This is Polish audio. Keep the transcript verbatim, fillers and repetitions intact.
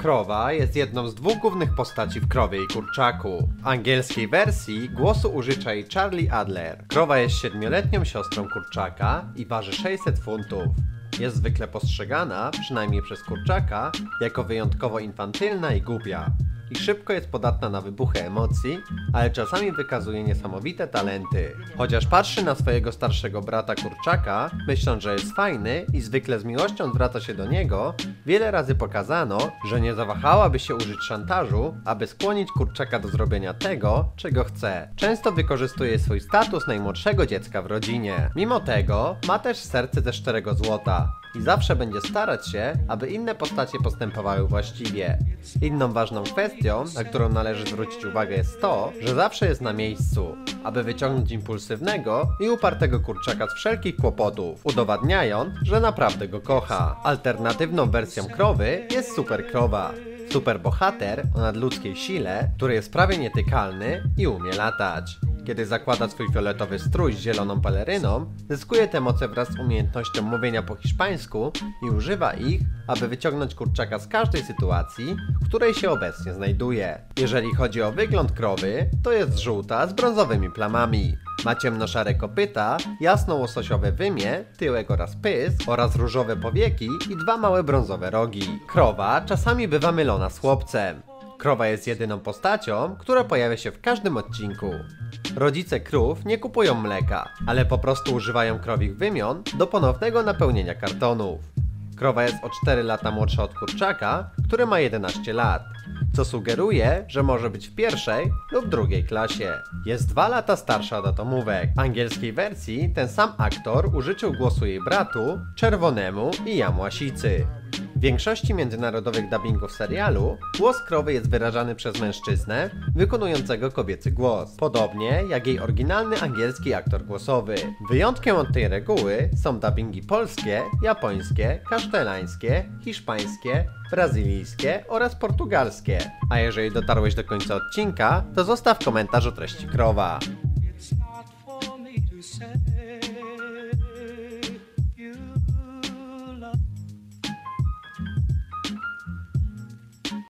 Krowa jest jedną z dwóch głównych postaci w Krowie i Kurczaku. W angielskiej wersji głosu użycza jej Charlie Adler. Krowa jest siedmioletnią siostrą Kurczaka i waży sześćset funtów. Jest zwykle postrzegana, przynajmniej przez Kurczaka, jako wyjątkowo infantylna i głupia. I szybko jest podatna na wybuchy emocji, ale czasami wykazuje niesamowite talenty. Chociaż patrzy na swojego starszego brata Kurczaka, myśląc, że jest fajny i zwykle z miłością zwraca się do niego, wiele razy pokazano, że nie zawahałaby się użyć szantażu, aby skłonić Kurczaka do zrobienia tego, czego chce. Często wykorzystuje swój status najmłodszego dziecka w rodzinie. Mimo tego ma też serce ze szczerego złota i zawsze będzie starać się, aby inne postacie postępowały właściwie. Inną ważną kwestią, na którą należy zwrócić uwagę, jest to, że zawsze jest na miejscu, aby wyciągnąć impulsywnego i upartego Kurczaka z wszelkich kłopotów, udowadniając, że naprawdę go kocha. Alternatywną wersją Krowy jest Super Krowa. Super bohater o nadludzkiej sile, który jest prawie nietykalny i umie latać. Kiedy zakłada swój fioletowy strój z zieloną peleryną, zyskuje te moce wraz z umiejętnością mówienia po hiszpańsku i używa ich, aby wyciągnąć Kurczaka z każdej sytuacji, w której się obecnie znajduje. Jeżeli chodzi o wygląd krowy, to jest żółta z brązowymi plamami. Ma ciemnoszare kopyta, jasno łososiowe wymie, tyłek oraz pysk oraz różowe powieki i dwa małe brązowe rogi. Krowa czasami bywa mylona z chłopcem. Krowa jest jedyną postacią, która pojawia się w każdym odcinku. Rodzice krów nie kupują mleka, ale po prostu używają krowich wymion do ponownego napełnienia kartonów. Krowa jest o cztery lata młodsza od Kurczaka, który ma jedenaście lat, co sugeruje, że może być w pierwszej lub drugiej klasie. Jest dwa lata starsza od Atomówek. W angielskiej wersji ten sam aktor użyczył głosu jej bratu, Czerwonemu i Jamłasicy. W większości międzynarodowych dubbingów serialu głos krowy jest wyrażany przez mężczyznę wykonującego kobiecy głos, podobnie jak jej oryginalny angielski aktor głosowy. Wyjątkiem od tej reguły są dubbingi polskie, japońskie, kasztelańskie, hiszpańskie, brazylijskie oraz portugalskie. A jeżeli dotarłeś do końca odcinka, to zostaw komentarz o treści krowa.